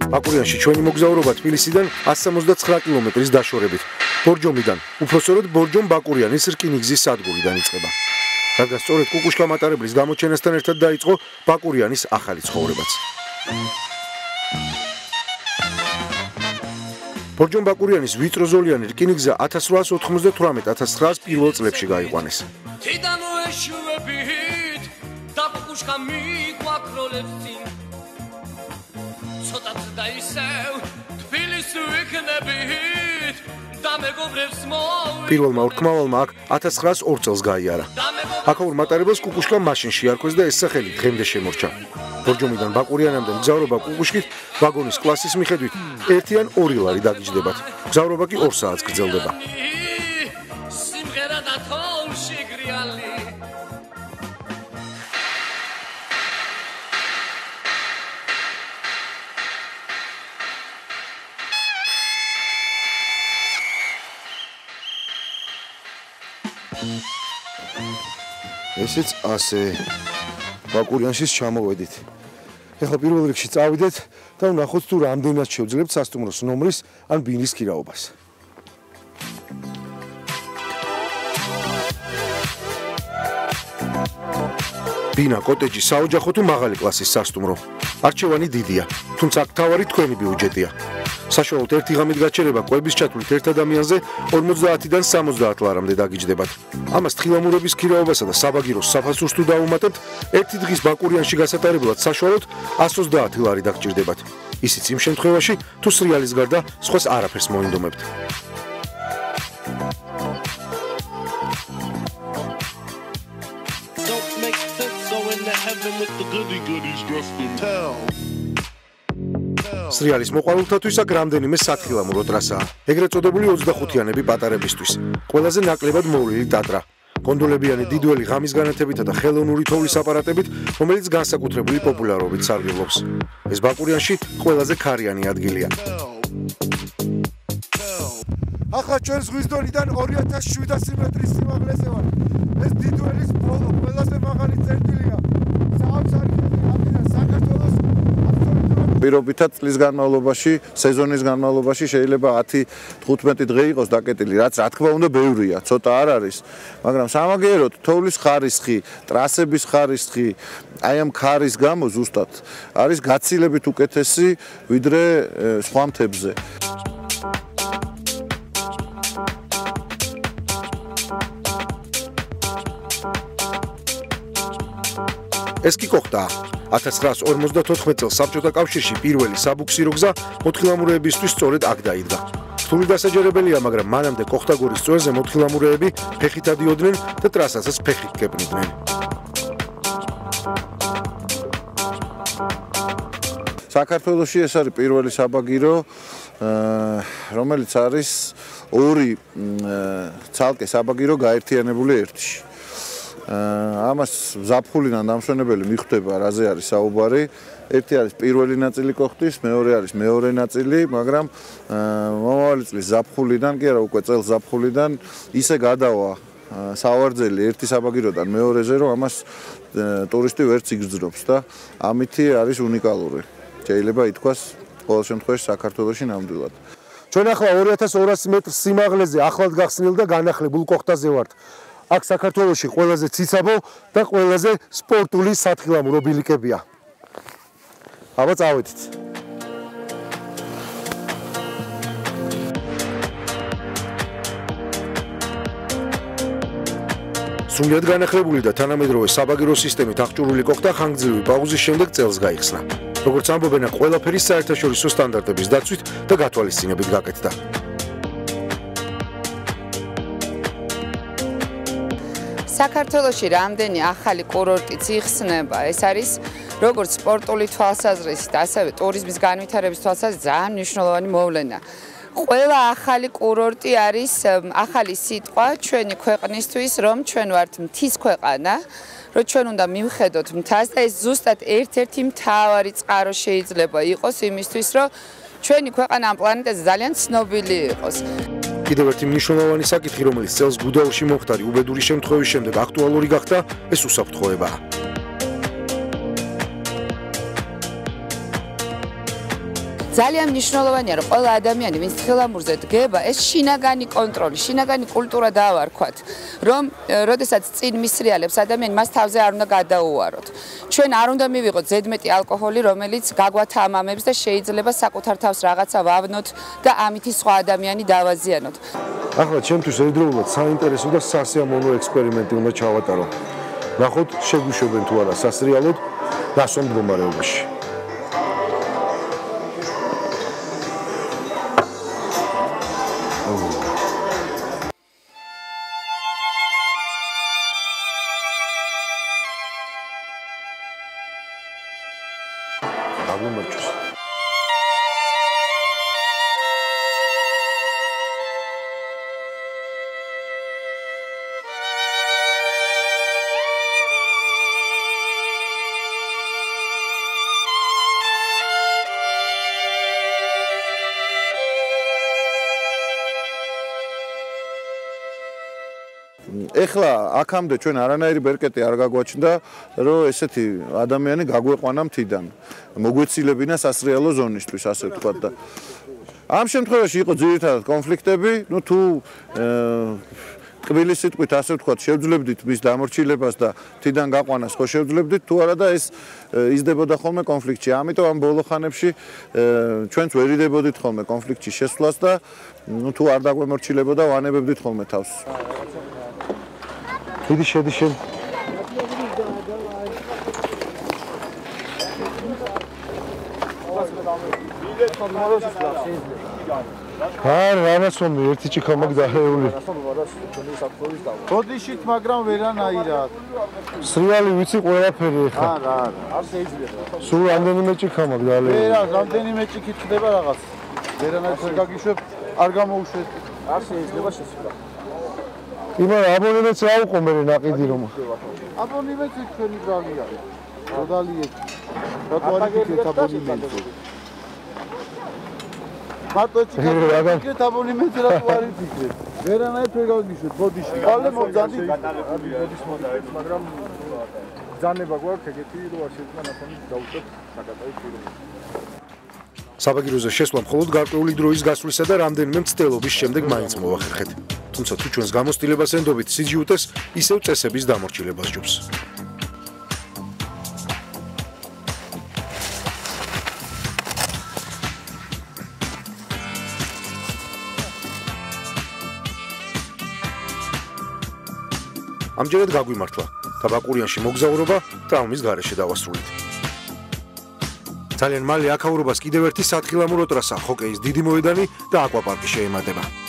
ბაკურიანში ჩვენი მოგზაურობა თბილისიდან 169 კილომეტრის დაშორებით. ბორჯომიდან, უფრო სწორედ ბორჯომ-ბაკურიანის რკინიგზის სადგურიდან იწყება. რადგან სწორედ კუკუშკა მატარებლის გამოჩენასთან ერთად დაიწყო ბაკურიანის ახალი ცხოვრებაც. ბორჯომ-ბაკურიანის ვიწროზოლიანი რკინიგზა 1898-1900 პირველ წლებში გაიყვანეს. პირველმა ორქმავალმა აქ 1902 წელს გაიარა. აქაურ მატარებელს კუკუშკა მაშინ შეარქვეს და ეს სახელი დღემდე შემორჩა. ბორჯომიდან ბაკურიანამდე მგზავრობა კუკუშკით ვაგონის კლასის მიხედვით 1 ან 2 ლარი დაგიჯდებათ. მგზავრობა კი 2 საათს გრძელდება. ესეც ასე ბაკურიანშიც ჩამოვედით. ეხლა პირველ რიგში წავიდეთ და ვნახოთ თუ რამდენად შევძლებთ სასტუმროს ნომრის ან ბინის ქირაობას. ბინა, კოტეჯი, საოჯახო თუ მაღალი კლასის სასტუმრო. არჩევანი დიდია, თუმცა აქ თავარი თქვენი ბიუჯეტია. საშუალოდ ერთი ღამით გაჩერება კვების ჩათვლით ერთ ადამიანზე 50-დან 70 ლარამდე დაგიჯდებათ. ამას თხილამურების ქირაობასა და საბაგიროს საფასურს თუ დაუმატებთ, ერთი დღის ბაკურიანში გასატარებლად საშუალოდ 130 ლარი დაგჭირდებათ. ისიც იმ შემთხვევაში, თუ სრიალის გარდა სხვას არაფერს მოინდომებთ. სრიალის მოყვარულთათვის აქ რამდენიმე სათხილამურო ტრასაა. ეგრეთ წოდებული 25-იანები პატარებისთვის. ყველაზე ნაკლებად მოვლილი ტატრა. გონდოლებიანი დიდველი ღამის განათებითა და ხელოვნური თოვლის აპარატებით, რომელიც განსაკუთრებული პოპულარობით სარგებლობს. ეს ბაკურიანში ყველაზე ქარიანი ადგილია. ახლა ჩვენ ზღვის დონიდან 2700 მეტრის სიმაღლეზე ვართ. ეს დიდველის ბოლო ყველაზე მაღალი წერტილია. საქართველოს პირობითად წლის განმავლობაში, სეზონის განმავლობაში შეიძლება 10-15 დღე იყოს დაკეტილი, რაც რა თქმა უნდა ბევრია, ცოტა არ არის, მაგრამ სამაგიეროდ თოვლის ხარისხი, ტრასების ხარისხი, აი ამ ქარის გამო ზუსტად არის გაცილებით უკეთესი ვიდრე სხვა მთებზე. ეს კი კოხტაა. 1954 წელს საბჭოთა კავშირში პირველი საბუქსირო გზა მოთხილამურეებისთვის სწორედ აქ დაიდგა. რთული დასაჯერებელია, მაგრამ მანამდე კოხტაგორის წვერზე მოთხილამურეები ფეხით ადიოდნენ და ტრასასაც ფეხით გებნიდნენ. საქართველოში ეს არის პირველი საბაგირო, რომელიც არის ორი ცალკე საბაგირო გაერთიანებული ერთში. ამას ზაფხულიდან დამშვენებელი მიხვდება, რაზე არის საუბარი. ერთი არის პირველი ნაწილი კოხტის, მეორე არის მეორე ნაწილი, მაგრამ მომავალი წლის ზაფხულიდან, კი არა, უკვე წელს ზაფხულიდან ისე გადავა სავარძელი ერთი საბაგიროდან მეორეზე, რომ ამას ტურისტი ვერც იგრძნობს და ამითი არის უნიკალური. შეიძლება ითქვას ყოველ შემთხვევაში საქართველოში ნამდვილად. ჩვენ ახლა 2200 მეტრ სიმაღლეზე ახლად გახსნილ და განახლებულ კოხტაზე ვართ. აქ საქართველოში ყველაზე ციცაბო და ყველაზე სპორტული სათხილამურო ბილიკებია. აბა წავედით. სრულიად განახლებული და თანამედროვე საბაგირო სისტემით აღჭურვილი კოხტა ხანგრძლივი პაუზის შემდეგ წელს გაიხსნა. როგორც ამბობენ, ყველაფერი საერთაშორისო სტანდარტების დაცვით და გათვალისწინებით გაკეთდა. საქართველოში რამდენი ახალი კურორტიც იხსნება, ეს არის როგორც სპორტული თვალსაზრისით, ასევე ტურიზმის განვითარების თვალსაზრისით ძალიან მნიშვნელოვანი მოვლენა. ყველა ახალი კურორტი არის ახალი სიტყვა ჩვენი ქვეყნისთვის, რომ ჩვენ ვართ მთის ქვეყანა, რომ ჩვენ უნდა მივხედოთ მთას და ეს ზუსტად ერთ-ერთი მთავარი წყარო შეიძლება იყოს იმისთვის, რომ ჩვენი ქვეყანა ამ პლანეტაზე ძალიან ცნობილი იყოს. კიდევ ერთი მნიშვნელოვანი საკითხი, რომელიც წელს გუდაურში მომხდარი უბედური შემთხვევის შემდეგ აქტუალური გახდა, ეს უსაფრთხოებაა. ძალიან მნიშვნელოვანია რომ ყველა ადამიანი ვინც თხილამურზე დგება ეს შინაგანი კონტროლი, შინაგანი კულტურა დავარქვათ, რომ როდესაც წინ მისრიალებს ადამიანი მას თავზე არ უნდა გადაუვაროთ. ჩვენ არ უნდა მივიღოთ ზედმეტი ალკოჰოლი, რომელიც გაგვათამამებს და შეიძლება საკუთარ თავს რაღაცა ვავნოთ და ამითი სხვა ადამიანი დავაზიანოთ. ახლა ჩემთვის ერთდროულად საინტერესო და სასიამოვნო ექსპერიმენტი უნდა ჩავატარო. ნახოთ, შეგვიშვებენ თუ არა სასრიალოდ დასვამ მდგომარეობაში. აღმოჩნდა. ეხლა აქამდე ჩვენ არანაირი ბერკეტი არ გაგვაჩნდა, რომ ესეთი ადამიანი გაგვეყვანა მთიდან. მოგვეცილებინა სასრიალო ზონისთვის, ასე ვთქვათ და ამ შემთხვევაში იყო ძირითადად კონფლიქტები, ну თუ ტკბილი სიტყვით ასე ვთქვათ, შევძლებდით მის დამორჩილებას და მთიდან გაყვანას ხო შევძლებდით, თუ არა და ეს იზრდებოდა ხოლმე კონფლიქტში. ამიტომ ამ ბოლო ხანებში ჩვენც ვერ იდებოდით ხოლმე კონფლიქტში შესვლას და ну თუ არ დაგვემორჩილებოდა, ვანებებდით ხოლმე თავს. დიდი შედი შენ. რამასომი ერთი ჭიქა მაგ დაჰეული. ბოდიშით, მაგრამ ვერანაირად. სრიალი ვიცი ყველაფერი ხა. არა, არ შეიძლება. სულ რამდენიმე ჭიქა მაგ დაჰეული. ვერა, რამდენიმე ჭიქით ხდება რაღაც. ვერანაირად გაგიშვებ, არ გამოუშვეთ. არ შეიძლება შესვლა. იმან აბონემენტს რა უყო მე ნაყიდი რომ აბონემენტი ჩვენი ბრალი არის. როდალიეთ. რატო არ იქეთ აბონემენტი? მარტო ჭიქა აბონემენტი რატო არ იქეთ? ვერანაირად ვერ გავგიშვით ბოდიში. ყალე მოგძანდით. ბოდიშ მოდარეთ, მაგრამ ბრძანება გვაქვს ეგეთი რომ არ შეიძლება ნახონი დავუწევთ საკატაო ფილმი. საბაგიროზე შესვლა მხოლოდ გარკვეული დროის გასვლისა და რამდენიმე მცდელობის შემდეგ მაინც მოვახერხეთ. თუმცა თუ ჩვენს გამოცდილებას ენდობით სიჯიუტეს, ისევ წესების დამორჩილებას ჯობს. ამჯერად გაგვიმართლა და ბაკურიანში მოგზაურობა ტრამვის გარეშე დავასრულეთ. ძალიან მალე აქაურობას კიდევ ერთი სათხილამურო ტრასა, ჰოკეის დიდი მოედანი და აკვაპარკი შეემატება.